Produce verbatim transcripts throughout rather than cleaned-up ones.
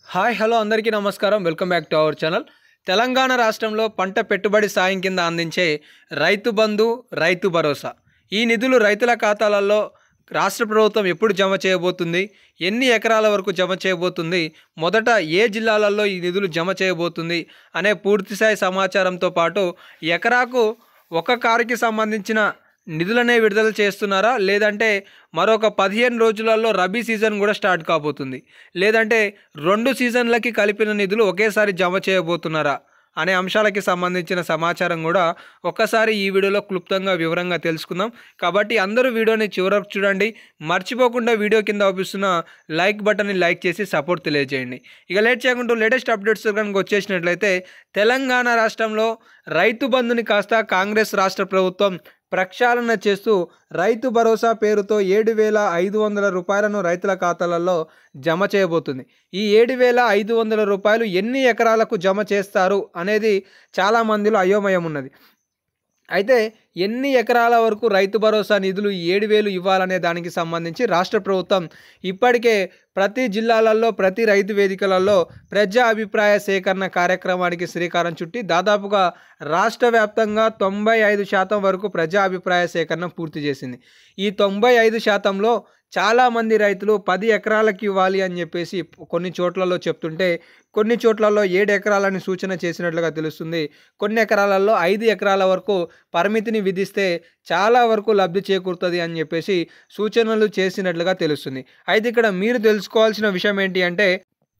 Hi hello అందరికీ నమస్కారం. Welcome back to our channel. Telangana రాష్ట్రంలో పంట పెట్టుబడి సాయం కింద అందించే రైతు బంధు, రైతు భరోసా ఈ నిధులు రైతుల ఖాతాలలో రాష్ట్ర ప్రభుత్వం ఎప్పుడు జమ చేయబోతుంది, ఎన్ని ఎకరాల వరకు జమ చేయబోతుంది, మొదట ఏ జిల్లాలలో ఈ నిధులు జమ చేయబోతుంది అనే పూర్తిస్థాయి సమాచారంతో పాటు ఎకరాకు ఒక కారుకి సంబంధించిన నిధులనే విడుదల చేస్తున్నారా, లేదంటే మరొక పదిహేను రోజులలో రబీ సీజన్ కూడా స్టార్ట్ కాబోతుంది, లేదంటే రెండు సీజన్లకి కలిపిన నిధులు ఒకేసారి జమ చేయబోతున్నారా అనే అంశాలకి సంబంధించిన సమాచారం కూడా ఒక్కసారి ఈ వీడియోలో క్లుప్తంగా వివరంగా తెలుసుకుందాం. కాబట్టి అందరూ వీడియోని చివరకు చూడండి. మర్చిపోకుండా వీడియో కింద చూపిస్తున్న లైక్ బటన్ని లైక్ చేసి సపోర్ట్ తెలియజేయండి. ఇక లేట్ చేయకుండా లేటెస్ట్ అప్డేట్స్ కనుక వచ్చేసినట్లయితే తెలంగాణ రాష్ట్రంలో రైతు బంధుని కాస్త కాంగ్రెస్ రాష్ట్ర ప్రభుత్వం ప్రక్షాళన చేస్తూ రైతు భరోసా పేరుతో ఏడు వేల ఐదు వందల రూపాయలను రైతుల ఖాతాలలో జమ చేయబోతుంది. ఈ ఏడు వేల ఐదు వందల రూపాయలు ఎన్ని ఎకరాలకు జమ చేస్తారు అనేది చాలామందిలో అయోమయం ఉన్నది. అయితే ఎన్ని ఎకరాల వరకు రైతు భరోసా నిధులు ఏడు వేలు ఇవ్వాలనే దానికి సంబంధించి రాష్ట్ర ప్రభుత్వం ఇప్పటికే ప్రతి జిల్లాలలో ప్రతి రైతు వేదికలలో ప్రజా అభిప్రాయ సేకరణ కార్యక్రమానికి శ్రీకారం చుట్టి దాదాపుగా రాష్ట్ర వ్యాప్తంగా తొంభై ఐదు శాతం వరకు ప్రజా అభిప్రాయ సేకరణ పూర్తి చేసింది. ఈ తొంభై ఐదు శాతంలో చాలామంది రైతులు పది ఎకరాలకు ఇవ్వాలి అని చెప్పేసి కొన్ని చోట్లలో చెప్తుంటే, కొన్ని చోట్లలో ఏడు ఎకరాలని సూచన చేసినట్లుగా తెలుస్తుంది. కొన్ని ఎకరాలలో ఐదు ఎకరాల వరకు పరిమితిని విధిస్తే చాలా వరకు లబ్ధి చేకూరుతుంది అని చెప్పేసి సూచనలు చేసినట్లుగా తెలుస్తుంది. అయితే ఇక్కడ మీరు తెలుసుకోవాల్సిన విషయం ఏంటి అంటే,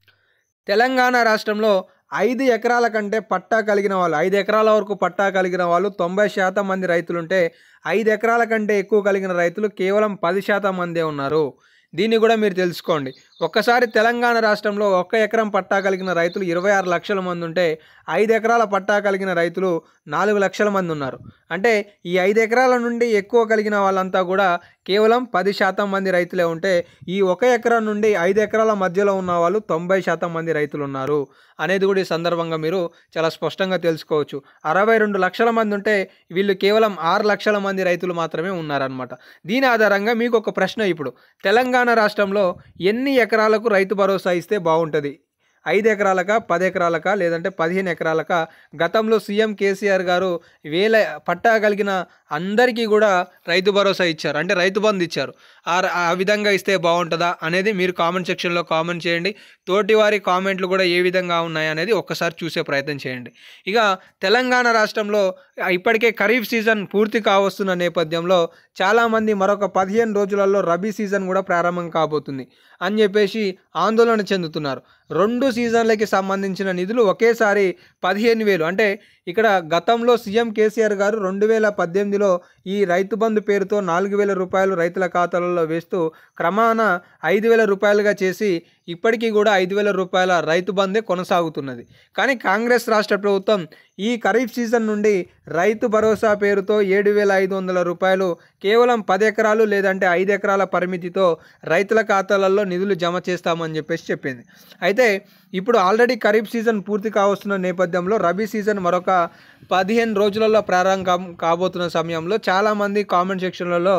తెలంగాణ రాష్ట్రంలో ఐదు ఎకరాల కంటే పట్టా కలిగిన వాళ్ళు ఐదు ఎకరాల వరకు పట్టా కలిగిన వాళ్ళు తొంభై శాతం మంది రైతులుంటే, ఐదు ఎకరాల కంటే ఎక్కువ కలిగిన రైతులు కేవలం పది శాతం మందే ఉన్నారు. దీన్ని కూడా మీరు తెలుసుకోండి. ఒక్కసారి తెలంగాణ రాష్ట్రంలో ఒక్క ఎకరం పట్టా కలిగిన రైతులు ఇరవై ఆరు లక్షల మంది ఉంటే, ఐదు ఎకరాల పట్టా కలిగిన రైతులు నాలుగు లక్షల మంది ఉన్నారు. అంటే ఈ ఐదు ఎకరాల నుండి ఎక్కువ కలిగిన వాళ్ళంతా కూడా కేవలం పది శాతం మంది రైతులే ఉంటే, ఈ ఒక ఎకరం నుండి ఐదు ఎకరాల మధ్యలో ఉన్న వాళ్ళు తొంభై శాతం మంది రైతులు ఉన్నారు అనేది కూడా ఈ సందర్భంగా మీరు చాలా స్పష్టంగా తెలుసుకోవచ్చు. అరవై రెండు లక్షల మంది ఉంటే వీళ్ళు కేవలం ఆరు లక్షల మంది రైతులు మాత్రమే ఉన్నారనమాట. దీని ఆధారంగా మీకు ఒక ప్రశ్న, ఇప్పుడు తెలంగాణ రాష్ట్రంలో ఎన్ని ఎకరాలకు రైతు భరోసా ఇస్తే బాగుంటుంది? ఐదు ఎకరాలక, పది ఎకరాలక, లేదంటే పదిహేను ఎకరాలక? గతంలో సీఎం కేసీఆర్ గారు వేల పట్టా కలిగిన అందరికీ కూడా రైతు భరోసా ఇచ్చారు, అంటే రైతు బంధు ఇచ్చారు. ఆ ఆ విధంగా ఇస్తే బాగుంటుందా అనేది మీరు కామెంట్ సెక్షన్లో కామెంట్ చేయండి. తోటి వారి కామెంట్లు కూడా ఏ విధంగా ఉన్నాయి అనేది ఒక్కసారి చూసే ప్రయత్నం చేయండి. ఇక తెలంగాణ రాష్ట్రంలో ఇప్పటికే ఖరీఫ్ సీజన్ పూర్తి కావస్తున్న నేపథ్యంలో చాలామంది మరొక పదిహేను రోజులలో రబీ సీజన్ కూడా ప్రారంభం కాబోతుంది అని చెప్పేసి ఆందోళన చెందుతున్నారు. రెండు సీజన్లకి సంబంధించిన నిధులు ఒకేసారి పదిహేను వేలు అంటే ఇక్కడ గతంలో సీఎం కేసీఆర్ గారు రెండు వేల పద్దెనిమిదిలో ఈ రైతు బంధు పేరుతో నాలుగు వేల రూపాయలు రైతుల ఖాతాలలో వేస్తూ క్రమాన ఐదు వేల రూపాయలుగా చేసి ఇప్పటికీ కూడా ఐదు వేల రూపాయల రైతు బంధే కొనసాగుతున్నది. కానీ కాంగ్రెస్ రాష్ట్ర ప్రభుత్వం ఈ ఖరీఫ్ సీజన్ నుండి రైతు భరోసా పేరుతో ఏడు వేల ఐదు వందల రూపాయలు కేవలం పది ఎకరాలు లేదంటే ఐదు ఎకరాల పరిమితితో రైతుల ఖాతాలలో నిధులు జమ చేస్తామని చెప్పేసి చెప్పింది. అయితే ఇప్పుడు ఆల్రెడీ ఖరీఫ్ సీజన్ పూర్తి కావస్తున్న నేపథ్యంలో రబీ సీజన్ మరొక పదిహేను రోజులలో ప్రారంభం కాబోతున్న సమయంలో చాలామంది కామెంట్ సెక్షన్లలో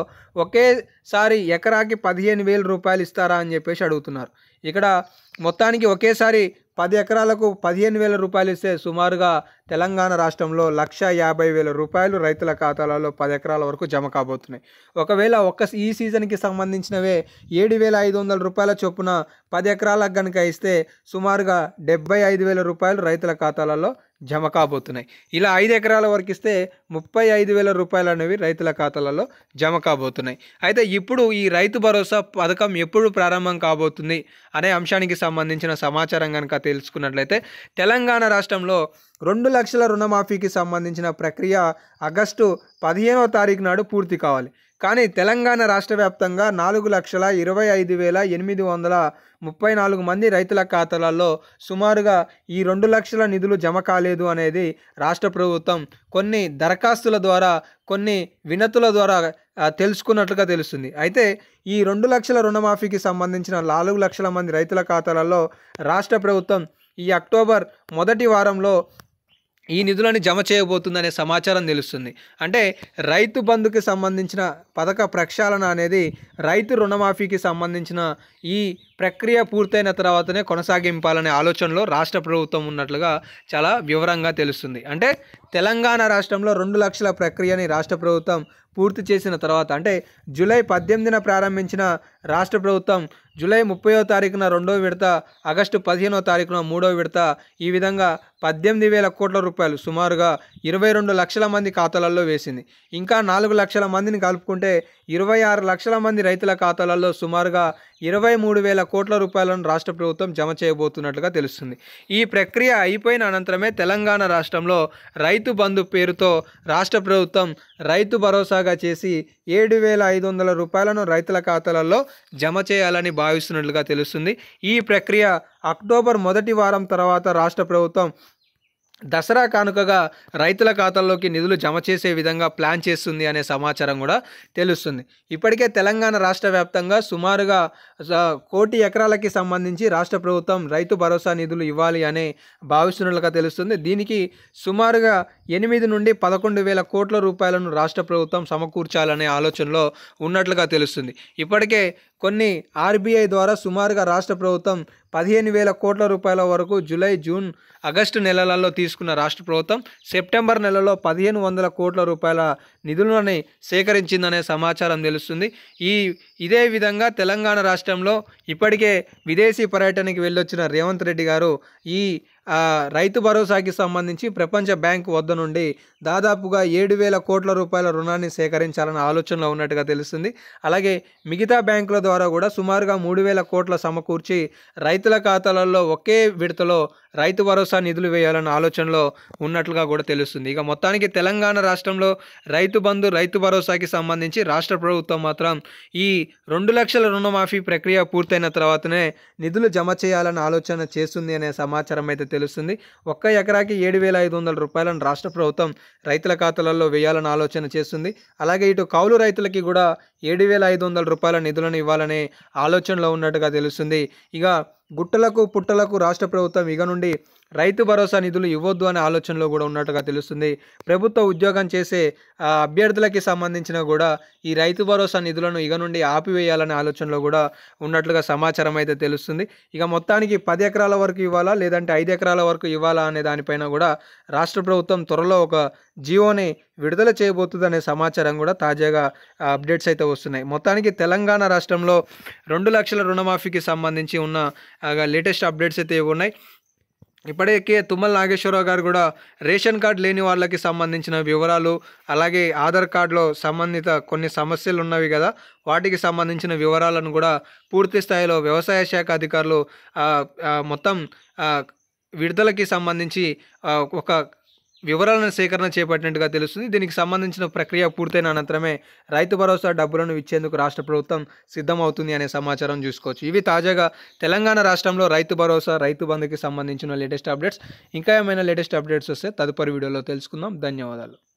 ఒకేసారి ఎకరాకి పదిహేను వేల రూపాయలు ఇస్తారా అని చెప్పేసి అడుగుతున్నారు. ఇక్కడ మొత్తానికి ఒకేసారి పది ఎకరాలకు పదిహేను వేల రూపాయలు ఇస్తే సుమారుగా తెలంగాణ రాష్ట్రంలో లక్ష యాభై వేల రూపాయలు రైతుల ఖాతాలలో పది ఎకరాల వరకు జమ కాబోతున్నాయి. ఒకవేళ ఒక్క ఈ సీజన్కి సంబంధించినవే ఏడు వేల ఐదు వందల రూపాయల చొప్పున పది ఎకరాలకు కనుక ఇస్తే సుమారుగా డెబ్బై ఐదు వేల రూపాయలు రైతుల ఖాతాలలో జమ కాబోతున్నాయి. ఇలా ఐదు ఎకరాల వరకు ఇస్తే ముప్పై ఐదు వేల రూపాయలు అనేవి రైతుల ఖాతాలలో జమ కాబోతున్నాయి. అయితే ఇప్పుడు ఈ రైతు భరోసా పథకం ఎప్పుడు ప్రారంభం కాబోతుంది అనే అంశానికి సంబంధించిన సమాచారం కనుక తెలుసుకున్నట్లయితే, తెలంగాణ రాష్ట్రంలో రెండు లక్షల రుణమాఫీకి సంబంధించిన ప్రక్రియ ఆగస్టు పదిహేనవ తారీఖు నాడు పూర్తి కావాలి. కానీ తెలంగాణ రాష్ట్ర వ్యాప్తంగా నాలుగు లక్షల ఇరవై ఐదు వేల ఎనిమిది వందల ముప్పై నాలుగు మంది రైతుల ఖాతాలలో సుమారుగా ఈ రెండు లక్షల నిధులు జమ కాలేదు అనేది రాష్ట్ర ప్రభుత్వం కొన్ని దరఖాస్తుల ద్వారా, కొన్ని వినతుల ద్వారా తెలుసుకున్నట్లుగా తెలుస్తుంది. అయితే ఈ రెండు లక్షల రుణమాఫీకి సంబంధించిన నాలుగు లక్షల మంది రైతుల ఖాతాలలో రాష్ట్ర ప్రభుత్వం ఈ అక్టోబర్ మొదటి వారంలో ఈ నిధులను జమ చేయబోతుందనే సమాచారం తెలుస్తుంది. అంటే రైతు బంధుకి సంబంధించిన పథక ప్రక్షాళన అనేది రైతు రుణమాఫీకి సంబంధించిన ఈ ప్రక్రియ పూర్తయిన తర్వాతనే కొనసాగింపాలనే ఆలోచనలో రాష్ట్ర ప్రభుత్వం ఉన్నట్లుగా చాలా వివరంగా తెలుస్తుంది. అంటే తెలంగాణ రాష్ట్రంలో రెండు లక్షల ప్రక్రియని రాష్ట్ర ప్రభుత్వం పూర్తి చేసిన తర్వాత అంటే జూలై పద్దెనిమిదిన ప్రారంభించిన రాష్ట్ర ప్రభుత్వం జూలై ముప్పైవ తారీఖున రెండో విడత, ఆగస్టు పదిహేనో తారీఖున మూడో విడత, ఈ విధంగా పద్దెనిమిది వేల కోట్ల రూపాయలు సుమారుగా ఇరవై రెండు లక్షల మంది ఖాతాలలో వేసింది. ఇంకా నాలుగు లక్షల మందిని కలుపుకుంటే ఇరవై ఆరు లక్షల మంది రైతుల ఖాతాలలో సుమారుగా ఇరవై మూడు వేల కోట్ల రూపాయలను రాష్ట్ర ప్రభుత్వం జమ చేయబోతున్నట్లుగా తెలుస్తుంది. ఈ ప్రక్రియ అయిపోయిన అనంతరమే తెలంగాణ రాష్ట్రంలో రైతు బంధు పేరుతో రాష్ట్ర ప్రభుత్వం రైతు భరోసాగా చేసి ఏడు వేల ఐదు వందల రూపాయలను రైతుల ఖాతాలలో జమ చేయాలని భావిస్తున్నట్లుగా తెలుస్తుంది. ఈ ప్రక్రియ అక్టోబర్ మొదటి వారం తర్వాత రాష్ట్ర ప్రభుత్వం దసరా కానుకగా రైతుల ఖాతాల్లోకి నిధులు జమ చేసే విధంగా ప్లాన్ చేస్తుంది అనే సమాచారం కూడా తెలుస్తుంది. ఇప్పటికే తెలంగాణ రాష్ట్ర వ్యాప్తంగా సుమారుగా కోటి ఎకరాలకి సంబంధించి రాష్ట్ర ప్రభుత్వం రైతు భరోసా నిధులు ఇవ్వాలి అనే భావిస్తున్నట్లుగా తెలుస్తుంది. దీనికి సుమారుగా ఎనిమిది నుండి పదకొండు వేల కోట్ల రూపాయలను రాష్ట్ర ప్రభుత్వం సమకూర్చాలనే ఆలోచనలో ఉన్నట్లుగా తెలుస్తుంది. ఇప్పటికే కొన్ని ఆర్బీఐ ద్వారా సుమారుగా రాష్ట్ర ప్రభుత్వం పదిహేను వేల కోట్ల రూపాయల వరకు జూలై, జూన్, ఆగస్టు నెలలలో తీసుకున్న రాష్ట్ర ప్రభుత్వం సెప్టెంబర్ నెలలో పదిహేను వందల కోట్ల రూపాయల నిధులను సేకరించిందనే సమాచారం తెలుస్తుంది. ఈ ఇదే విధంగా తెలంగాణ రాష్ట్రంలో ఇప్పటికే విదేశీ పర్యటనకి వెళ్ళొచ్చిన రేవంత్ రెడ్డి గారు ఈ రైతు భరోసాకి సంబంధించి ప్రపంచ బ్యాంక్ వద్ద నుండి దాదాపుగా ఏడు వేల కోట్ల రూపాయల రుణాన్ని సేకరించాలన్న ఆలోచనలో ఉన్నట్టుగా తెలుస్తుంది. అలాగే మిగతా బ్యాంకుల ద్వారా కూడా సుమారుగా మూడు వేల కోట్ల సమకూర్చి రైతుల ఖాతాలలో ఒకే విడతలో రైతు భరోసా నిధులు వేయాలన్న ఆలోచనలో ఉన్నట్లుగా కూడా తెలుస్తుంది. ఇక మొత్తానికి తెలంగాణ రాష్ట్రంలో రైతు బంధు, రైతు భరోసాకి సంబంధించి రాష్ట్ర ప్రభుత్వం మాత్రం ఈ రెండు లక్షల రుణమాఫీ ప్రక్రియ పూర్తయిన తర్వాతనే నిధులు జమ చేయాలన్న ఆలోచన చేస్తుంది అనే సమాచారం అయితే తెలుస్తుంది. ఒక్క ఎకరాకి ఏడు వేల ఐదు వందల రూపాయలను రాష్ట్ర ప్రభుత్వం రైతుల ఖాతాలలో వేయాలని ఆలోచన చేస్తుంది. అలాగే ఇటు కౌలు రైతులకి కూడా ఏడు వేల ఐదు వందల రూపాయల నిధులను ఇవ్వాలనే ఆలోచనలో ఉన్నట్టుగా తెలుస్తుంది. ఇక గుట్టలకు పుట్టలకు రాష్ట్ర ప్రభుత్వం ఇక నుండి రైతు భరోసా నిధులు ఇవ్వొద్దు అనే ఆలోచనలో కూడా ఉన్నట్టుగా తెలుస్తుంది. ప్రభుత్వ ఉద్యోగం చేసే అభ్యర్థులకి సంబంధించిన కూడా ఈ రైతు భరోసా నిధులను ఇక నుండి ఆపివేయాలనే ఆలోచనలో కూడా ఉన్నట్లుగా సమాచారం అయితే తెలుస్తుంది. ఇక మొత్తానికి పది ఎకరాల వరకు ఇవ్వాలా లేదంటే ఐదు ఎకరాల వరకు ఇవ్వాలా అనే దానిపైన కూడా రాష్ట్ర ప్రభుత్వం త్వరలో ఒక జియోని విడుదల చేయబోతుంది అనే సమాచారం కూడా తాజాగా అప్డేట్స్ అయితే వస్తున్నాయి. మొత్తానికి తెలంగాణ రాష్ట్రంలో రెండు లక్షల రుణమాఫీకి సంబంధించి ఉన్న లేటెస్ట్ అప్డేట్స్ అయితే ఉన్నాయి. ఇప్పటికే తుమ్మల నాగేశ్వరరావు గారు కూడా రేషన్ కార్డు లేని వాళ్ళకి సంబంధించిన వివరాలు, అలాగే ఆధార్ కార్డులో సంబంధిత కొన్ని సమస్యలు ఉన్నవి కదా, వాటికి సంబంధించిన వివరాలను కూడా పూర్తి స్థాయిలో వ్యవసాయ శాఖ అధికారులు మొత్తం విడుదలకి సంబంధించి ఒక వివరాలను సేకరణ చేపట్టినట్టుగా తెలుస్తుంది. దీనికి సంబంధించిన ప్రక్రియ పూర్తయిన అనంతరమే రైతు భరోసా డబ్బులను ఇచ్చేందుకు రాష్ట్ర ప్రభుత్వం సిద్ధమవుతుంది అనే సమాచారం చూసుకోవచ్చు. ఇవి తాజాగా తెలంగాణ రాష్ట్రంలో రైతు భరోసా, రైతు బంధుకి సంబంధించిన లేటెస్ట్ అప్డేట్స్. ఇంకా ఏమైనా లేటెస్ట్ అప్డేట్స్ వస్తే తదుపరి వీడియోలో తెలుసుకుందాం. ధన్యవాదాలు.